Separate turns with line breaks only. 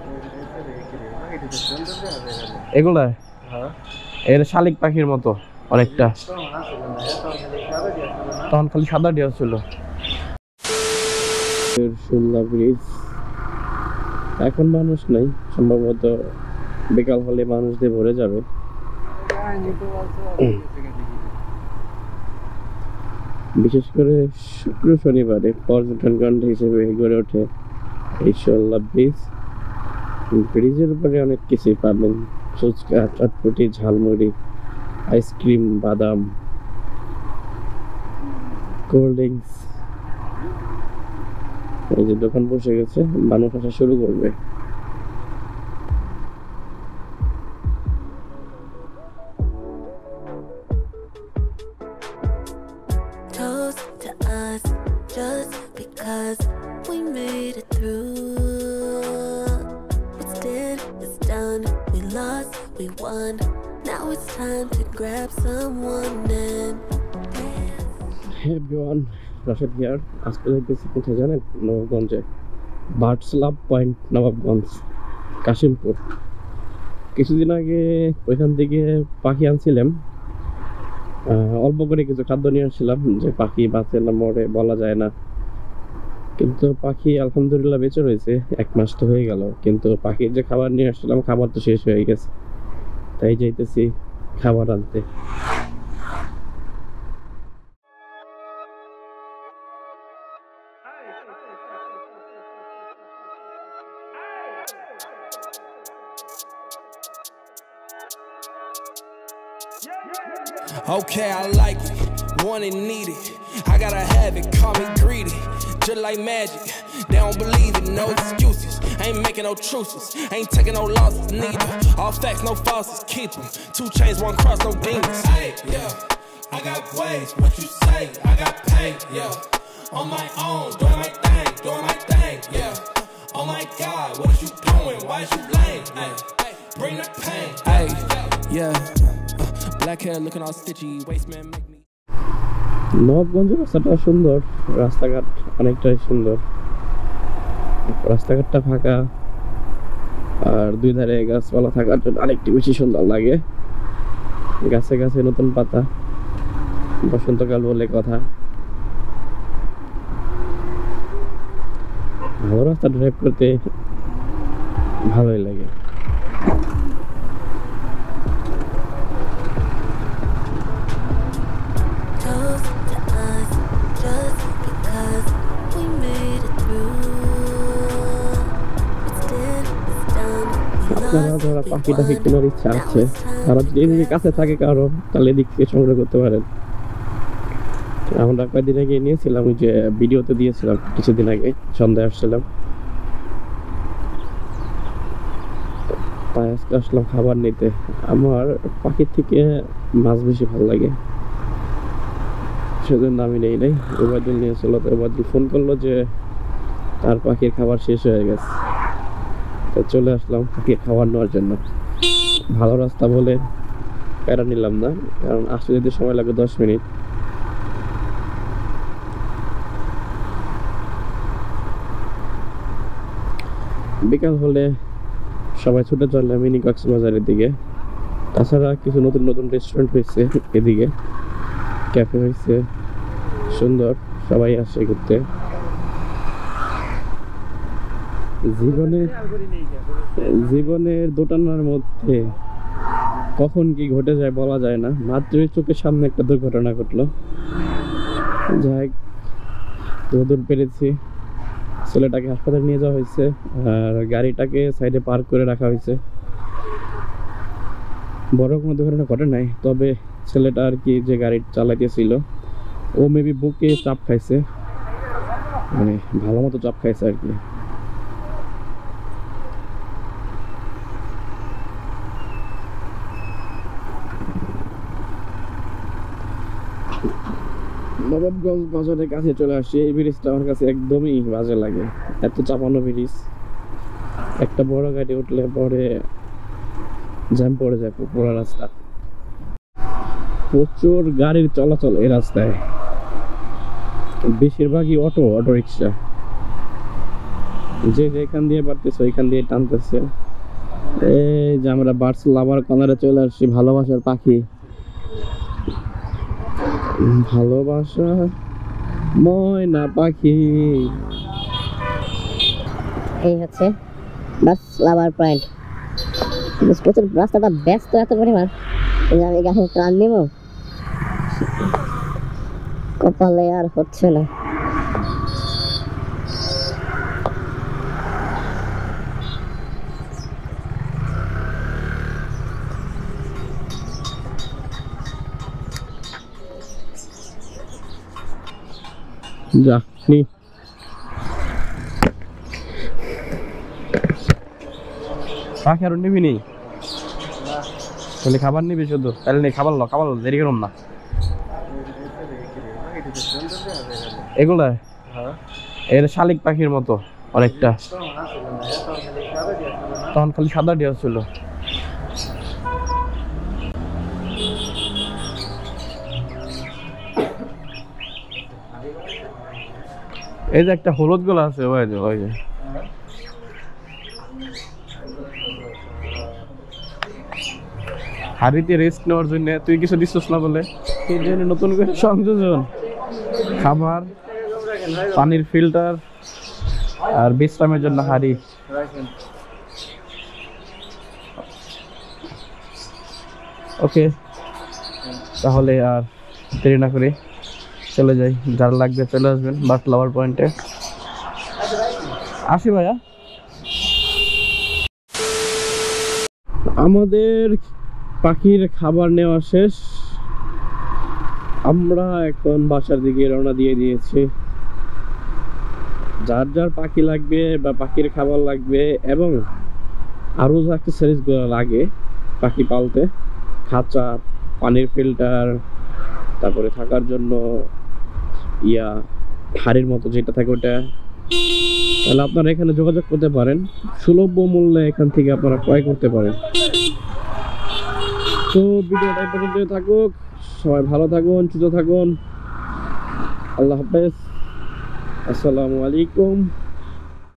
এগুলা এর শালিক পাখির মতো অনেকটা, তখন খালি সাদা ঢেউ ছিল। ব্রিজ এখন মানুষ নাই, সম্ভবত বিকাল হলে মানুষ দিয়ে ভরে যাবে। বিশেষ করে শুক্র শনিবারে পর্যটন কেন্দ্র হিসেবে গড়ে ওঠে এই শোল্লা ব্রিজ। ব্রিজের উপরে অনেক কিছুই পাবেন, ফুচকা, চটপটি, ঝালমুড়ি, আইসক্রিম, বাদাম, কোল্ড ড্রিঙ্কস। এই যে দোকান বসে গেছে, মানুষ আসা শুরু করবে।
We won. Now it's time to grab someone and dance.
Hey everyone, Rashid here. আজকে যাইতেছি কোথায় জানেন? নবাবগঞ্জে, birds love point, Nawabganj, Kashimpur. কিছুদিন আগে ওইখান থেকে পাখি আনছিলাম, অল্প করে কিছু খাদ্য নিয়ে আসছিলাম, যে পাখি বাঁচে না মরে বলা যায় না। কিন্তু পাখি আলহামদুলিল্লাহ বেঁচে রয়েছে, 1 মাস তো হয়ে গেল। কিন্তু পাখির যে খাবার নিয়ে আসছিলাম, খাবার তো শেষ হয়ে গেছে, তাই যাইতেছি খাবার আনতে।
Okay, I like it, want it, need it. I gotta have it, call me greedy. Just like magic, they don't believe it, no excuses. Ain't making no truces, ain't taking no losses neither. All facts, no falses, keep them. 2 chains, 1 cross, no demons. Hey, yeah, I got ways, what you say, I got pain, yeah. On my own, doing my thing, yeah. Oh my God, what is you doing, why is you lame, hey, bring the pain. Hey, yeah, black hair looking all stitchy, waist man make me.
নবাবগঞ্জের রাস্তাটা সুন্দর, রাস্তাঘাট অনেকটাই সুন্দর, রাস্তাঘাটটা ফাঁকা আর 2 ধারে গাছপালা থাকার জন্য আরেকটু বেশি সুন্দর লাগে। গাছে গাছে নতুন পাতা, বসন্তকাল বলে কথা। ভালো রাস্তা ড্রাইভ করতে ভালোই লাগে। আপনারা যারা পাখি টাখি কেনার ইচ্ছা আছে, তারা যদি এদিকে কাছে থাকে কারো, তাহলে এদিক থেকে সংগ্রহ করতে পারেন। আমরা কয়েকদিন আগে নিয়েছিলাম, ওই যে ভিডিওতে দিয়েছিলাম, কিছুদিন আগে সন্ধ্যায় আসছিলাম, তাই আজকে আসলাম খাবার নিতে। আমার পাখির থেকে মাছ বেশি ভালো লাগে, সেজন্য আমি নেই নাই। ওবায়দুল নিয়েছিল, তো ওবায়দুল ফোন করলো যে তার পাখির খাবার শেষ হয়ে গেছে, তো চলে আসলাম পাখির খাবার নেওয়ার জন্য। ভালো রাস্তা বলে প্যারা নিলাম না, কারণ আসতে যেতে সময় লাগবে 10 মিনিট। বিকাল হলে সবাই ছুটে চলে মিনি কক্সবাজারের দিকে। তাছাড়া কিছু নতুন নতুন রেস্টুরেন্ট হয়েছে এদিকে, ক্যাফে হয়েছে, সুন্দর, সবাই আসে ঘুরতে। জীবনের দোটানার মধ্যে কখন কি ঘটে যায় বলা যায় না। মাত্রই চোখের সামনে একটা দুর্ঘটনা ঘটলো, যাই দূর পেরেছি। ছেলেটাকে হাসপাতালে নিয়ে যাওয়া হয়েছে, আর গাড়িটাকে সাইডে পার্ক করে রাখা হয়েছে। বড় কোনো দুর্ঘটনা ঘটে নাই, তবে ছেলেটা আর কি যে গাড়ি চালাইতেছিল, ও মেবি বুকে চাপ খাইছে, মানে ভালো মতো চাপ খাইছে আর কি। নবাবগঞ্জ বাজারের কাছে চলে আসছি। এই ব্রিজটা আমার কাছে একদমই বাজে লাগে, এত চাপানো ব্রিজ। একটা বড় গাড়ি উঠলে পরে জ্যাম পড়ে যায় পুরো রাস্তা। প্রচুর গাড়ির চলাচল এই রাস্তায়, বেশিরভাগই অটো রিক্সা। যে যেখান দিয়ে পারতেছে ওইখান দিয়ে টানতেছে। এই যে আমরা বার্ডস লাভার কর্নারে চলে আসছি, ভালোবাসার পাখি, ভালোবাসা ময়না পাখি।
এই হচ্ছে বার্ডস লাভার পয়েন্ট। প্রচুর রাস্তাটা ব্যস্ত এত পরিমাণ যে আমি গাড়ি টান নিব কপালে আর হচ্ছে না।
যা নি পাখি আর নিবি নি, তাহলে খাবার নিবি শুধু, তাহলে নেই খাবার লো, খাবার লো, দেরি করুন না। এগুলা এর শালিক পাখির মতো অনেকটা, তখন খালি সাদা ডিয়া ছিল। এই যে একটা হলুদ গোলা আছে, ওই যে ওই যে হাড়িতে রেস্ট নেওয়ার জন্য তুই কিছু দিচ্ছিস না বলে এই জন্য নতুন করে সংযোজন, খাবার, পানির ফিল্টার আর বিশ্রামের জন্য হাড়ি। ওকে, তাহলে আর দেরি না করে চলে যাই। যারা লাগবে চলে আসবেন বার্ডস লাভার পয়েন্টে। আসি ভাইয়া। আমাদের পাখির খাবার নেওয়া শেষ, আমরা এখন বাসার দিকে রওনা দিয়ে দিয়েছি। যার যার পাখি লাগবে বা পাখির খাবার লাগবে এবং আরও যা অ্যাক্সেসরিজগুলো লাগে পাখি পালতে, খাঁচা, পানির ফিল্টার, তারপরে থাকার জন্য হাড়ির মতো যেটা থাকে ওটা, তাহলে আপনারা এখানে যোগাযোগ করতে পারেন। সুলভ মূল্যে এখান থেকে আপনারা ক্রয় করতে পারেন। তো ভিডিওটা এই পর্যন্ত থাকুক, সবাই ভালো থাকুন, সুস্থ থাকুন, আল্লাহ হাফেজ, আসসালামু আলাইকুম।